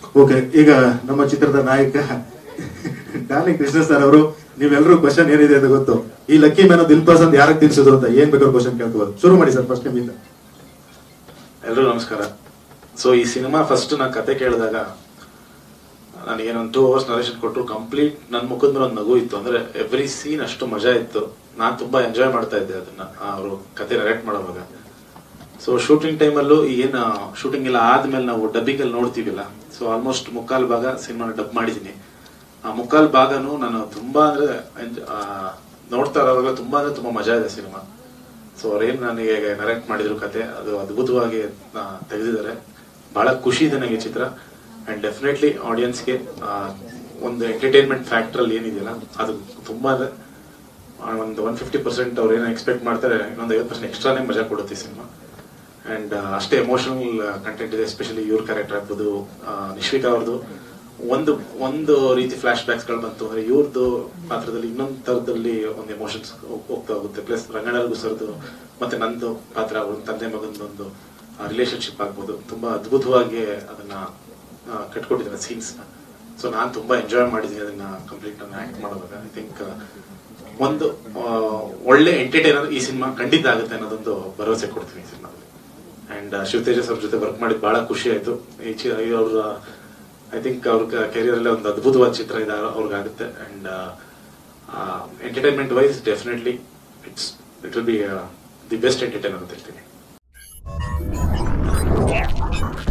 Okay, ಈಗ ನಮ್ಮ ಚಿತ್ರದ ನಾಯಕ ಡಾರ್ಲಿಂಗ್ ಕೃಷ್ಣ ಸರ್ ಅವರು, ನೀವೆಲ್ಲರೂ ಕ್ವಶನ್ ಏನಿದೆ ಅಂತ ಗೊತ್ತು. ಈ ಲಕ್ಕಿ ಮ್ಯಾನ್ ದಿಲ್ ಪಸಂದ್ ಯಾರಿಗೆ ತಿನ್ಸಿದ್ರು ಅಂತ ಏನ್ ಬೇಕಾದ್ರೂ ಕ್ವಶನ್ ಕೇಳ್ಕೋಬಹುದು. ಶುರು ಮಾಡಿ ಸರ್, ಫಸ್ಟ್ ನಿಮ್ಮಿಂದ. ಎಲ್ರಿಗೂ ನಮಸ್ಕಾರ. ಸೊ ಈ ಸಿನಿಮಾ ಫಸ್ಟ್ ನಾ ಕತೆ ಕೇಳಿದಾಗ ನನಗೇನೊಂದು 2 hours ನರೇಷನ್ ಕೊಟ್ಟರು. ಕಂಪ್ಲೀಟ್ ನನ್ನ ಮುಖದ ಮೇಲೆ ಒಂದು ನಗು ಇತ್ತು. ಅಂದ್ರೆ ಎವ್ರಿ ಸೀನ್ ಅಷ್ಟು ಮಜಾ ಇತ್ತು. ನಾನ್ ತುಂಬಾ ಎಂಜಾಯ್ ಮಾಡ್ತಾ ಇದ್ದೆ ಅದನ್ನ, ಅವರು ಕತೆ ನರೇಟ್ ಮಾಡೋವಾಗ. ಸೊ ಶೂಟಿಂಗ್ ಟೈಮಲ್ಲೂ ಏನ್ ಶೂಟಿಂಗ್ ಎಲ್ಲ ಆದ್ಮೇಲೆ ನಾವು ಡಬ್ಬಿಂಗ್ ಅಲ್ಲಿ ನೋಡ್ತೀವಿಲ್ಲ, ಸೊ ಆಲ್ಮೋಸ್ಟ್ ಮುಕ್ಕಾಲ್ ಭಾಗ ಸಿನಿಮಾನ ಡಬ್ ಮಾಡಿದೀನಿ. ಆ ಮುಕ್ಕಾಲ್ ಭಾಗನು ನಾನು ತುಂಬಾ ಅಂದ್ರೆ ನೋಡ್ತಾ ಇರೋವಾಗ ತುಂಬಾ ಅಂದ್ರೆ ತುಂಬಾ ಮಜಾ ಇದೆ ಸಿನಿಮಾ. ಸೊ ಅವ್ರೇನ್ ನನಗೆ ನರೇಟ್ ಮಾಡಿದ್ರು ಕತೆ, ಅದು ಅದ್ಭುತವಾಗಿ ತೆಗೆದಿದ್ದಾರೆ. ಬಹಳ ಖುಷಿ ಇದೆ ನನಗೆ ಚಿತ್ರ. ಅಂಡ್ ಡೆಫಿನೆಟ್ಲಿ ಆಡಿಯನ್ಸ್ಗೆ ಒಂದು ಎಂಟರ್ಟೈನ್ಮೆಂಟ್ ಫ್ಯಾಕ್ಟರ್ ಅಲ್ಲಿ ಏನಿದೆಯಲ್ಲ ಅದು ತುಂಬಾ ಒಂದು 150% ಅವ್ರು ಏನೋ ಎಕ್ಸ್ಪೆಕ್ಟ್ ಮಾಡ್ತಾರೆ, ಇನ್ನೊಂದು 50% ಎಕ್ಸ್ಟ್ರಾನೇ ಮಜಾ ಕೊಡುತ್ತೆ ಸಿನಿಮಾ. ಅಂಡ್ ಅಷ್ಟೇ ಎಮೋಷನಲ್ ಕಂಟೆಂಟ್ ಇದೆ. ಎಸ್ಪೆಷಲಿ ಇವ್ರ ಕ್ಯಾರೆಕ್ಟರ್ ಆಗ್ಬೋದು, ನಿಶ್ವಿಕಾ ಅವ್ರದ್ದು ಒಂದು ಒಂದು ರೀತಿ ಫ್ಲಾಶ್ ಬ್ಯಾಕ್ಸ್ ಗಳು ಬಂತು. ಅಂದ್ರೆ ಇವ್ರದ್ದು ಪಾತ್ರದಲ್ಲಿ ಇನ್ನೊಂದು ತರದಲ್ಲಿ ಒಂದು ಎಮೋಷನ್ಸ್ ಹೋಗ್ತಾ ಹೋಗುತ್ತೆ. ಪ್ಲಸ್ ರಂಗಣ್ಣರ್ಗೂ ಸರ್ದು ಮತ್ತೆ ನಂದು ಪಾತ್ರ, ಒಂದು ತಂದೆ ಮಗನದೊಂದು ರಿಲೇಶನ್ಶಿಪ್ ಆಗ್ಬೋದು, ತುಂಬಾ ಅದ್ಭುತವಾಗಿ ಅದನ್ನ ಕಟ್ಕೊಟ್ಟಿದ್ದಾರೆ ಸೀನ್ಸ್. ಸೊ ನಾನ್ ತುಂಬಾ ಎಂಜಾಯ್ ಮಾಡಿದ್ದೀನಿ ಅದನ್ನ ಕಂಪ್ಲೀಟ್ ಆಕ್ಟ್ ಮಾಡುವಾಗ. ಐ ಥಿಂಕ್ ಒಂದು ಒಳ್ಳೆ ಎಂಟರ್ಟೈನರ್ ಈ ಸಿನಿಮಾ ಖಂಡಿತ ಆಗುತ್ತೆ ಅನ್ನೋದೊಂದು ಭರವಸೆ ಕೊಡ್ತೀನಿ ಈ ಸಿನಿಮಾದಲ್ಲಿ. ಅಂಡ್ ಶಿವತೇಜಸ್ ಅವ್ರ ಜೊತೆ ವರ್ಕ್ ಮಾಡಿದ್ ಬಹಳ ಖುಷಿ ಆಯ್ತು. ಅವ್ರ ಐ ಥಿಂಕ್ ಅವ್ರ ಕೆರಿಯರ್ ಅಲ್ಲೇ ಒಂದು ಅದ್ಭುತವಾದ ಚಿತ್ರ ಇದೆ ಅವ್ರಿಗಾಗುತ್ತೆ. And entertainment wise definitely it will be the best entertainer ಅಂತ ಹೇಳ್ತೀನಿ.